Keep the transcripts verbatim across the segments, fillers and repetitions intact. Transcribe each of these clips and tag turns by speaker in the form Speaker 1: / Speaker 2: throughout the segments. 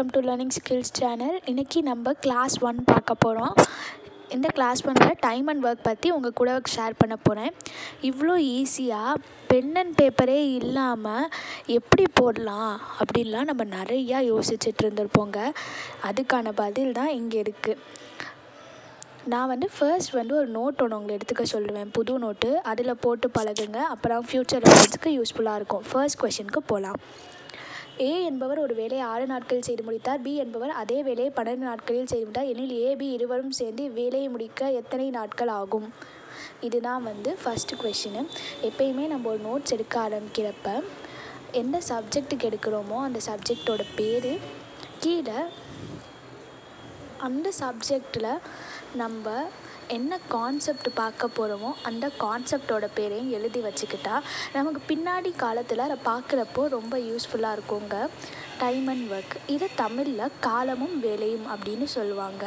Speaker 1: Welcome to learning skills channel. இன்றைக்கி நம்ம class one பார்க்க போகிறோம். இந்த கிளாஸ் ஒன்னில் டைம் அண்ட் ஒர்க் பற்றி உங்கள் கூட ஷேர் பண்ண போகிறேன். இவ்வளோ ஈஸியாக பென் அண்ட் பேப்பரே இல்லாமல் எப்படி போடலாம் அப்படின்லாம் நம்ம நிறையா யோசிச்சுட்டு இருந்திருப்போங்க. அதுக்கான பதில் தான் இங்கே இருக்குது. நான் வந்து ஃபர்ஸ்ட் வந்து ஒரு நோட் ஒன்று உங்களை எடுத்துக்க சொல்லுவேன், புது நோட்டு. அதில் போட்டு பழகுங்க, அப்புறம் ஃப்யூச்சர் ரெஃபரன்ஸுக்கு யூஸ்ஃபுல்லாக இருக்கும். ஃபர்ஸ்ட் கொஷனுக்கு போகலாம். ஏ என்பவர் ஒரு வேலையை ஆறு நாட்களில் செய்து முடித்தார். பி என்பவர் அதே வேலையை பன்னெண்டு நாட்களில் செய்து முடித்தார் எனில் ஏ பி இருவரும் சேர்ந்து வேலையை முடிக்க எத்தனை நாட்கள் ஆகும்? இதுதான் வந்து ஃபஸ்ட்டு கொஷினு. எப்பயுமே நம்ம ஒரு நோட்ஸ் எடுக்க ஆரம்பிக்கிறப்ப எந்த சப்ஜெக்ட்டுக்கு எடுக்கிறோமோ அந்த சப்ஜெக்டோட பேர் கீழே அந்த சப்ஜெக்டில் நம்ம என்ன கான்செப்ட் பார்க்க போகிறோமோ அந்த கான்செப்டோட பேரையும் எழுதி வச்சுக்கிட்டா நமக்கு பின்னாடி காலத்தில் அதை பார்க்குறப்போ ரொம்ப யூஸ்ஃபுல்லாக இருக்குங்க. டைம் அண்ட் ஒர்க், இது தமிழில் காலமும் வேலையும் அப்படின்னு சொல்லுவாங்க.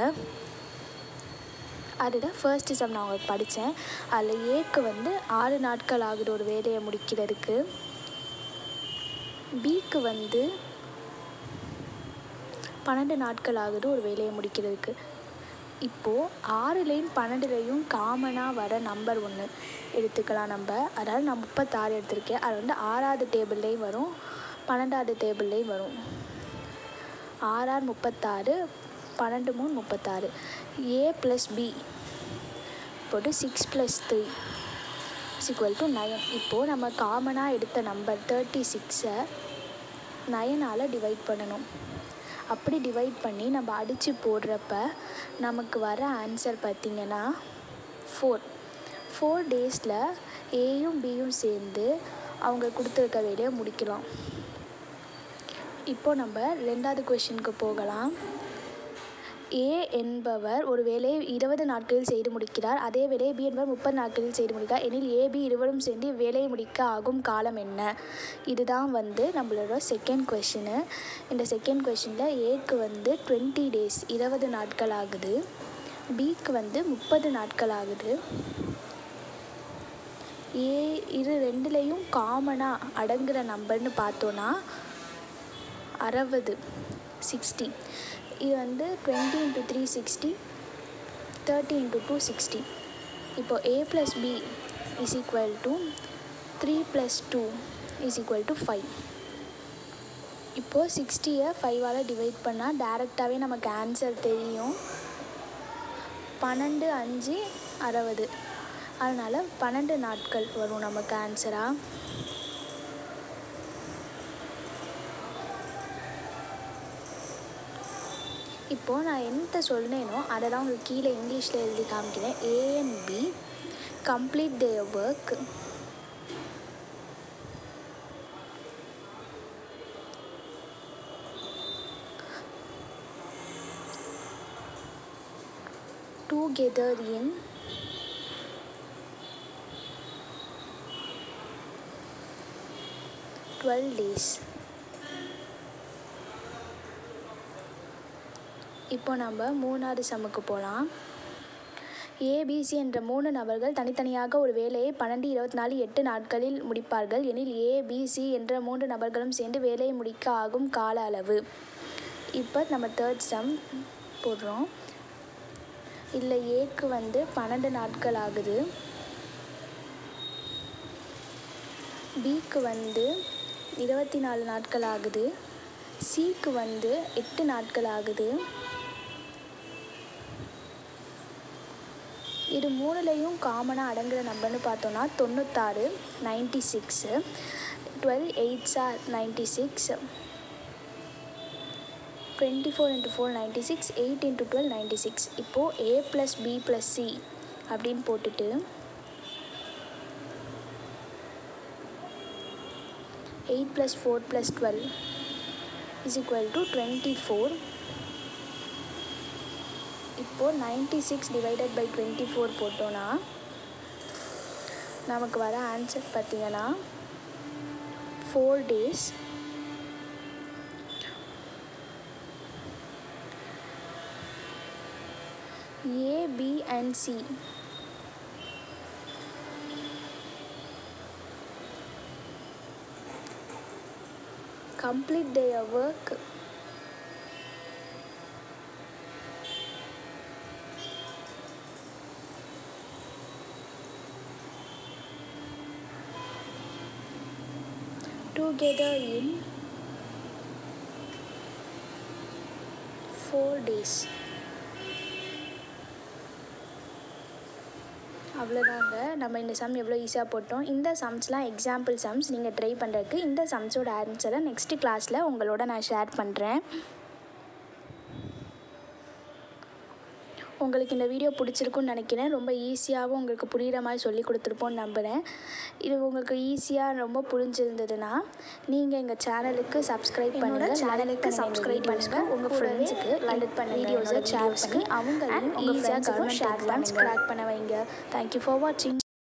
Speaker 1: அதுதான் ஃபர்ஸ்ட் சம் நான் உங்களுக்கு படித்தேன். அதில் ஏக்கு வந்து ஆறு நாட்கள் ஆகுது ஒரு வேலையை முடிக்கிறதுக்கு. பிக்கு வந்து பன்னெண்டு நாட்கள் ஆகுது ஒரு வேலையை முடிக்கிறதுக்கு. இப்போது ஆறுலேயும் பன்னெண்டுலேயும் காமனாக வர நம்பர் ஒன்று எடுத்துக்கலாம் நம்ம. அதாவது நான் முப்பத்தாறு எடுத்திருக்கேன். அது வந்து ஆறாவது டேபிள்லேயும் வரும், பன்னெண்டாவது டேபிள்லேயும் வரும். ஆறாறு முப்பத்தாறு, பன்னெண்டு மூணு முப்பத்தாறு. ஏ ப்ளஸ் பி போட்டு six plus three is equal to nine. இப்போது நம்ம காமனாக எடுத்த நம்பர் தேர்ட்டி சிக்ஸை நயனால் டிவைட் பண்ணணும். அப்படி டிவைட் பண்ணி நம்ம அடித்து போடுறப்ப நமக்கு வர ஆன்சர் பார்த்திங்கன்னா ஃபோர். ஃபோர் டேஸில் ஏயும் பியும் சேர்ந்து அவங்க கொடுத்துருக்க வேலையை முடிக்கலாம். இப்போது நம்ம ரெண்டாவது கொஷினுக்கு போகலாம். ஏ என்பவர் ஒரு வேலையை இருபது நாட்களில் செய்து முடிக்கிறார். அதே வேலையை பி என்பவர் முப்பது நாட்களில் செய்து முடிக்கிறார் எனில் ஏ பி இருவரும் சேர்ந்து வேலையை முடிக்க ஆகும் காலம் என்ன? இதுதான் வந்து நம்மளோட செகண்ட் கொஷினு. இந்த செகண்ட் கொஷினில் ஏக்கு வந்து டுவெண்ட்டி டேஸ் இருபது நாட்கள் ஆகுது, பிக்கு வந்து முப்பது நாட்கள் ஆகுது. ஏ இது ரெண்டுலேயும் காமனாக அடங்குகிற நம்பர்னு பார்த்தோன்னா அறுபது, சிக்ஸ்டி. இது வந்து twenty into three sixty, thirty into two sixty. இப்போது A plus B is equal to three plus two is equal to five. இப்போது சிக்ஸ்டியை ஃபைவால் டிவைட் பண்ணால் டேரெக்டாகவே நமக்கு ஆன்சர் தெரியும். பன்னெண்டு அஞ்சு அறுபது. அதனால் பன்னெண்டு நாட்கள் வரும் நமக்கு ஆன்சராக. இப்போது நான் என்ன சொன்னேனோ அதை தான் உங்களுக்கு கீழே இங்கிலீஷில் எழுதி காமிக்கிறேன். A and B complete their work together in twelve days. இப்போ நம்ம மூணாவது சம்முக்கு போகலாம். ஏபிசி என்ற மூணு நபர்கள் தனித்தனியாக ஒரு வேலையை பன்னெண்டு இருபத்தி நாலு எட்டு நாட்களில் முடிப்பார்கள் எனில் ஏபிசி என்ற மூன்று நபர்களும் சேர்ந்து வேலையை முடிக்க ஆகும் கால அளவு. இப்போ நம்ம தேர்ட் சம் போடுறோம். இல்லை ஏக்கு வந்து பன்னெண்டு நாட்கள் ஆகுது, பிக்கு வந்து இருபத்தி நாலு நாட்கள் ஆகுது, சிக்கு வந்து எட்டு நாட்கள் ஆகுது. இது மூணுலேயும் காமனாக அடங்குகிற நம்பர்னு பார்த்தோன்னா தொண்ணூத்தாறு, ninety six. Twelve eights are ninety six, twenty four into four ninety six, eight into twelve ninety six. இப்போது A plus B plus C அப்படின்னு போட்டுட்டு eight plus four plus twelve is equal to twenty four. இப்போது ninety six divided by twenty four போட்டோன்னா நமக்கு வர answer பார்த்திங்கன்னா four days. A B and C complete their work together in four days. அவ்வளோதாங்க. நம்ம இந்த சம் எவ்வளோ ஈஸியாக போட்டோம். இந்த சம்ஸ்லாம் எக்ஸாம்பிள் சம்ஸ் நீங்கள் ட்ரை பண்ணுறதுக்கு. இந்த சம்ஸோட ஆன்சரை நெக்ஸ்ட்டு கிளாஸில் உங்களோட நான் ஷேர் பண்ணுறேன். உங்களுக்கு இந்த வீடியோ பிடிச்சிருக்குன்னு நினைக்கிறேன். ரொம்ப ஈஸியாகவும் உங்களுக்கு புரிகிற மாதிரி சொல்லி கொடுத்துருப்போன்னு நம்புகிறேன். இது உங்களுக்கு ஈஸியாக ரொம்ப புரிஞ்சிருந்ததுன்னா நீங்கள் எங்கள் சேனலுக்கு சப்ஸ்கிரைப் பண்ணுங்கள். சேனலுக்கு சப்ஸ்கிரைப் பண்ணுங்கள். உங்கள் ஃப்ரெண்ட்ஸுக்கு லைக் பண்ண வீடியோஸை ஷேர் பண்ணி அவங்களையும் ஈஸியாக கவர்மெண்ட் எக்ஸாம்ஸ் கிராக் பண்ண வைங்க. தேங்க்யூ ஃபார் வாட்சிங்.